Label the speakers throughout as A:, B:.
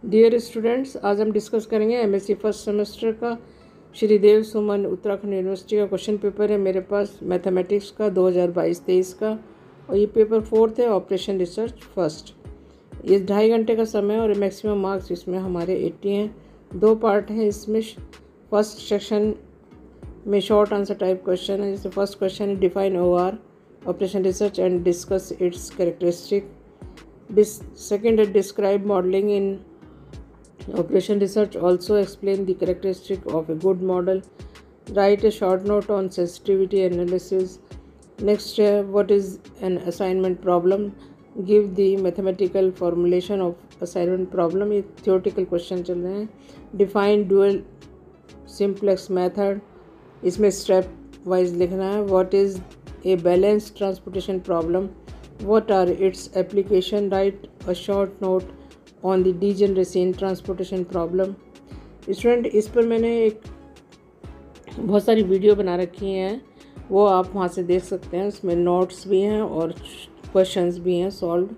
A: Dear students, आज हम discuss करेंगे एमएससी फर्स्ट सेमेस्टर का श्रीदेव सुमन उत्तराखंड यूनिवर्सिटी का क्वेश्चन पेपर है मेरे पास मैथमेटिक्स का 2022-23 का। और ये पेपर 4 है, ऑपरेशन रिसर्च फर्स्ट। ये 2.5 घंटे का समय और मैक्सिमम मार्क्स इसमें हमारे 80 हैं। 2 पार्ट हैं इसमें। फर्स्ट सेक्शन में शॉर्ट आंसर टाइप क्वेश्चन है, जैसे फर्स्ट क्वेश्चन है define OR operation research and discuss its characteristic. Second है describe modelling in operation research, also explain the characteristic of a good model. Write a short note on sensitivity analysis. Next, what is an assignment problem? Give the mathematical formulation of assignment problem. ये theoretical question चल रहे हैं। Define dual simplex method, इसमें step wise लिखना है। What is a balanced transportation problem? What are its application? Write a short note on the degeneracy in transportation problem. Student, इस पर मैंने एक बहुत सारी वीडियो बना रखी हैं, वो आप वहाँ से देख सकते हैं। उसमें नोट्स भी हैं और क्वेश्चंस भी हैं।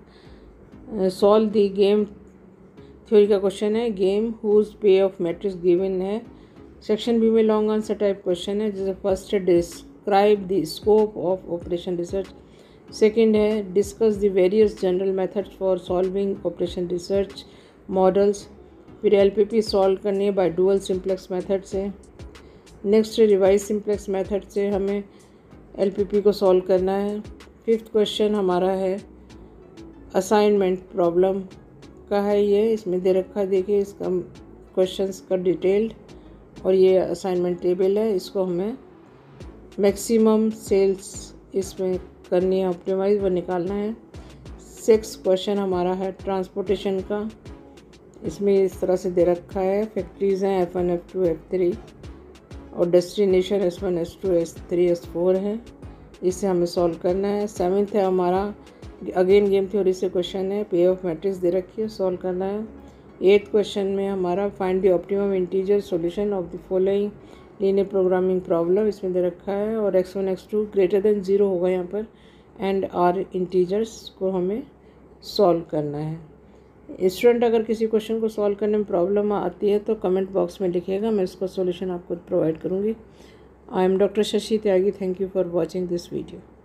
A: सॉल्व द गेम थ्योरी का क्वेश्चन है, game whose pay off matrix given है। सेक्शन बी में लॉन्ग आंसर टाइप क्वेश्चन है, जैसे फर्स्ट है describe the scope of operation research. Second है discuss the various general methods for solving operation research models. फिर LPP solve करनी है by dual simplex method से। नेक्स्ट रिवाइज सिंप्लेक्स मेथड से हमें एलपीपी को सॉल्व करना है। फिफ्थ क्वेश्चन हमारा है असाइनमेंट प्रॉब्लम का है, ये इसमें दे रखा है, देखिए इसका क्वेश्चंस का डिटेल्ड, और ये असाइनमेंट टेबल है। इसको हमें मैक्सिमम सेल्स इसमें करनी है, ऑप्टिमाइज वो निकालना है। 6 क्वेश्चन हमारा है ट्रांसपोर्टेशन का, इसमें इस तरह से दे रखा है। फैक्ट्रीज हैं F1 F2 F3 और destination S1 S2 S3 S4 है, इसे हमें सॉल्व करना है। 7th है हमारा अगेन गेम थ्योरी से क्वेश्चन है, पे ऑफ मैट्रिक्स दे रखी है, सॉल्व करना है। 8th क्वेश्चन में हमारा find the optimum integer solution of the following linear programming problem, इसमें दे रखा है। और x1 x2 ग्रेटर देन 0 होगा यहाँ पर, एंड आर इंटीजर्स को हमें सॉल्व करना है। स्टूडेंट, अगर किसी क्वेश्चन को सॉल्व करने में प्रॉब्लम आती है तो कमेंट बॉक्स में लिखिएगा, मैं इसका सॉल्यूशन आपको प्रोवाइड करूँगी। I am doctor Shashi Tyagi. Thank you for watching this video.